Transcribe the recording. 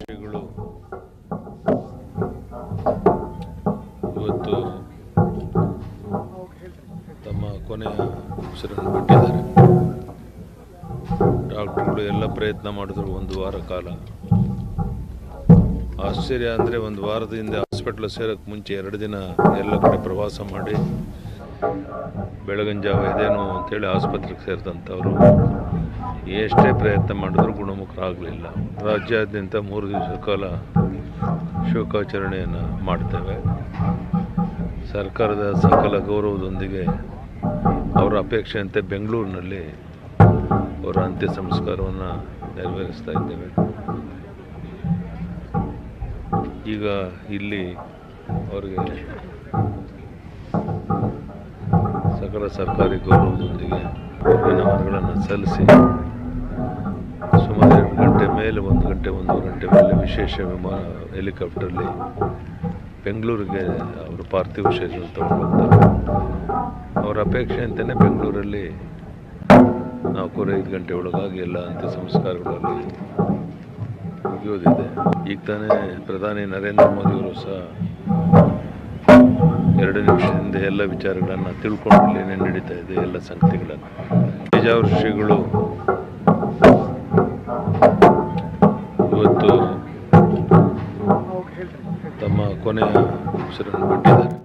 ಶ್ರೀಗಳು ಇವತ್ತು ತಮ್ಮ ಕೊನೆಯ ಉಸಿರನ್ನು ಬಿಟ್ಟಿದ್ದಾರೆ. ಡಾಕ್ಟರ್ಗಳು ಎಲ್ಲ ಪ್ರಯತ್ನ ಮಾಡಿದ್ರು ಒಂದು ವಾರ ಕಾಲ. ಆಶ್ಚರ್ಯ ಅಂದರೆ ಒಂದು ವಾರದ ಹಿಂದೆ ಹಾಸ್ಪಿಟ್ಲ್ ಸೇರೋಕ್ಕೆ ಮುಂಚೆ 2 ದಿನ ಎಲ್ಲ ಕಡೆ ಪ್ರವಾಸ ಮಾಡಿ ಬೆಳಗಿನ ಜಾವ ಇದೇನು ಅಂತೇಳಿ ಆಸ್ಪತ್ರೆಗೆ ಸೇರಿದಂಥವರು ಎಷ್ಟೇ ಪ್ರಯತ್ನ ಮಾಡಿದ್ರು ಗುಣಮುಖರಾಗಲಿಲ್ಲ. ರಾಜ್ಯಾದ್ಯಂತ 3 ದಿವಸದ ಕಾಲ ಶೋಕಾಚರಣೆಯನ್ನು ಮಾಡ್ತೇವೆ. ಸರ್ಕಾರದ ಸಕಲ ಗೌರವದೊಂದಿಗೆ ಅವರ ಅಪೇಕ್ಷೆಯಂತೆ ಬೆಂಗಳೂರಿನಲ್ಲಿ ಅವರ ಅಂತ್ಯ ಸಂಸ್ಕಾರವನ್ನು ನೆರವೇರಿಸ್ತಾ ಇದ್ದೇವೆ. ಈಗ ಇಲ್ಲಿ ಅವರಿಗೆ ಸಕಲ ಸರ್ಕಾರಿ ಗೌರವದೊಂದಿಗೆ ನಮನಗಳನ್ನು ಸಲ್ಲಿಸಿ ಸುಮಾರು 2 ಗಂಟೆ ಮೇಲೆ 1 ಗಂಟೆ 1.5 ಗಂಟೆ ಮೇಲೆ ವಿಶೇಷ ವಿಮಾನ ಹೆಲಿಕಾಪ್ಟರಲ್ಲಿ ಬೆಂಗಳೂರಿಗೆ ಅವರು ಪಾರ್ಥಿವ ಶರೀರ ತಗೊಂಡು ಹೋಗ್ತಾರೆ. ಅವರ ಅಪೇಕ್ಷೆ ಅಂತಲೇ ಬೆಂಗಳೂರಲ್ಲಿ 4-5 ಗಂಟೆ ಒಳಗಾಗಿ ಎಲ್ಲ ಅಂತ್ಯ ಸಂಸ್ಕಾರಗಳಲ್ಲಿ ಮುಗಿಯೋದಿದೆ. ಈಗ ತಾನೇ ಪ್ರಧಾನಿ ನರೇಂದ್ರ ಮೋದಿಯವರು ಸಹ 2 ನಿಮಿಷದಿಂದ ಎಲ್ಲ ವಿಚಾರಗಳನ್ನು ತಿಳ್ಕೊಂಡು ಏನೇನು ನಡೀತಾ ಇದೆ ಎಲ್ಲ ಸಂಗತಿಗಳನ್ನು. ಪೇಜಾವರ ಶ್ರೀಗಳು ಇವತ್ತು ತಮ್ಮ ಕೊನೆಯ ಉಸಿರನ್ನು ಬಿಟ್ಟಿದ್ದಾರೆ.